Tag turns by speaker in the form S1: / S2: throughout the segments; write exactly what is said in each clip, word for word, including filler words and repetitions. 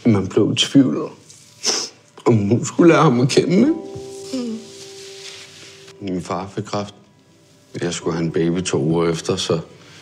S1: Man blev i tvivl om hun skulle lære ham at kende. Mm. Min far fik kræft. Jeg skulle have en baby to uger efter, så...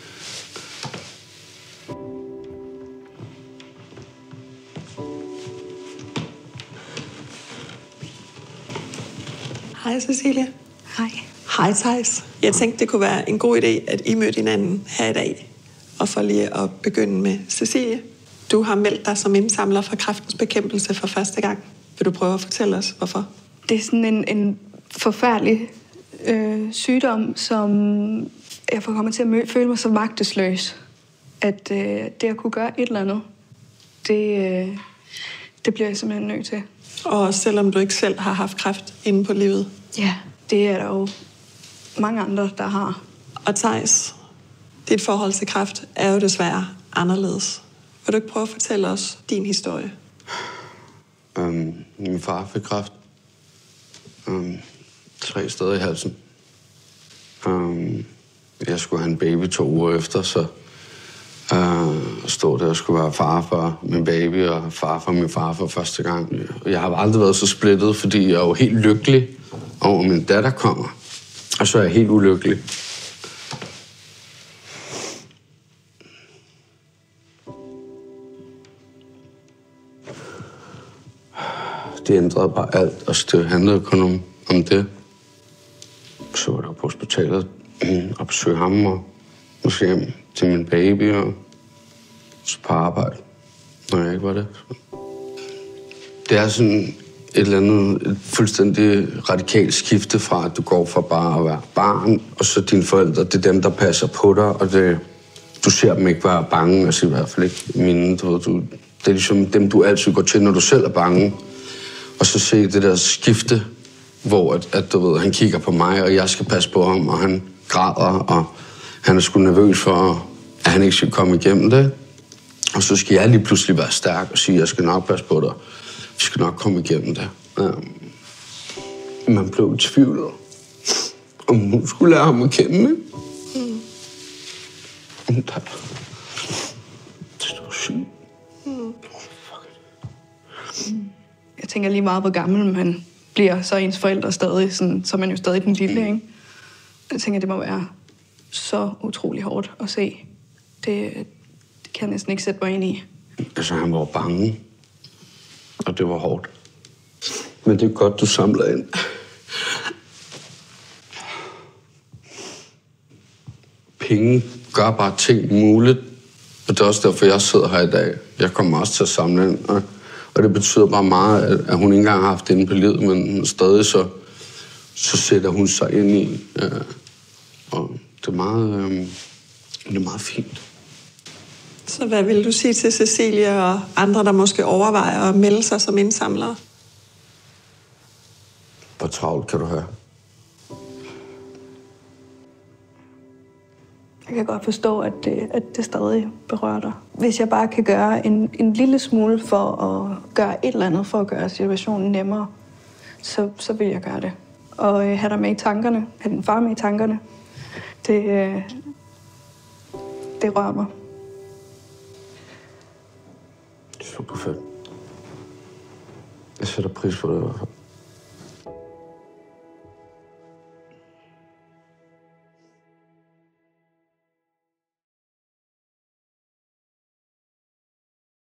S2: Hej, Cecilie.
S3: Hej.
S2: Hej, Theis. Jeg tænkte, det kunne være en god idé, at I mødte hinanden her i dag. Og for lige at begynde med Cecilie. Du har meldt dig som indsamler for Kræftens Bekæmpelse for første gang. Vil du prøve at fortælle os, hvorfor?
S3: Det er sådan en, en forfærdelig øh, sygdom, som jeg får kommet til at mø- føle mig så magtesløs. At øh, det at kunne gøre et eller andet, det, øh, det bliver jeg simpelthen nødt til.
S2: Og selvom du ikke selv har haft kræft inde på livet?
S3: Ja, det er der jo mange andre, der har.
S2: Og Theis, dit forhold til kræft er jo desværre anderledes. Vil du ikke prøve at fortælle os din historie?
S1: Um, min far fik kræft. Um, tre steder i halsen. Um, jeg skulle have en baby to uger efter, så uh, stod der, og skulle være far for min baby og far for min far for første gang. Jeg har aldrig været så splittet, fordi jeg er jo helt lykkelig over, at min datter kommer. Og så er jeg helt ulykkelig. Det ændrede bare alt, og det handlede kun om, om det. Så var jeg på hospitalet og besøgte ham og måske hjem til min baby og så på arbejde, når jeg ikke var det. Det er sådan et eller andet et fuldstændig radikalt skifte fra, at du går fra bare at være barn, og så dine forældre, det er dem, der passer på dig, og det, du ser dem ikke være bange, altså i hvert fald ikke mine. Du, du, det er ligesom dem, du altid går til, når du selv er bange. Og så se det der skifte, hvor at, at, du ved, han kigger på mig, og jeg skal passe på ham, og han græder, og han er sgu nervøs for, at han ikke skal komme igennem det. Og så skal jeg lige pludselig være stærk og sige, at jeg skal nok passe på dig. Vi skal nok komme igennem det. Um, man blev i tvivl om hun skulle lære ham at kende. Mm. Der, det stod sygt. Mm.
S3: Jeg tænker lige meget, hvor gammel man bliver, så er ens forældre stadig, sådan, så er man jo stadig den lille, ikke? Jeg tænker, det må være så utrolig hårdt at se. Det, det kan jeg næsten ikke sætte mig ind i.
S1: Altså, han var bange, og det var hårdt. Men det er godt, du samler ind. Penge gør bare ting muligt, og det er også derfor, jeg sidder her i dag. Jeg kommer også til at samle ind, og Og det betyder bare meget, at hun ikke engang har haft det inde på livet, men stadig så, så sætter hun sig ind i. Ja. Og det er, meget, øh, det er meget fint.
S2: Så hvad vil du sige til Cecilie og andre, der måske overvejer at melde sig som indsamlere?
S1: Hvor travlt kan du have?
S3: Jeg kan godt forstå, at det, at det stadig berører dig. Hvis jeg bare kan gøre en, en lille smule for at gøre et eller andet, for at gøre situationen nemmere, så, så vil jeg gøre det. Og øh, have dig med i tankerne, have din far med i tankerne, det, øh, det rører mig.
S1: Super fedt. Jeg sætter pris på det i hvert fald.